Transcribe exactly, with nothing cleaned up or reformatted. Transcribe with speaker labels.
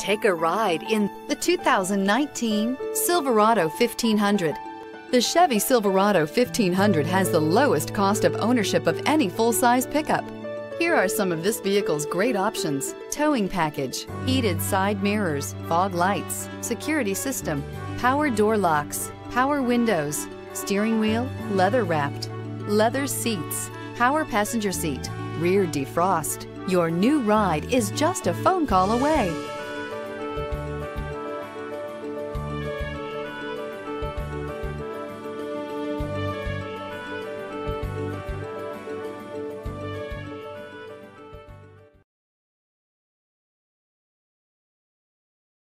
Speaker 1: Take a ride in the two thousand nineteen Silverado fifteen hundred. The Chevy Silverado fifteen hundred has the lowest cost of ownership of any full-size pickup. Here are some of this vehicle's great options: towing package, heated side mirrors, fog lights, security system, power door locks, power windows, steering wheel leather wrapped, leather seats, power passenger seat, rear defrost. Your new ride is just a phone call away.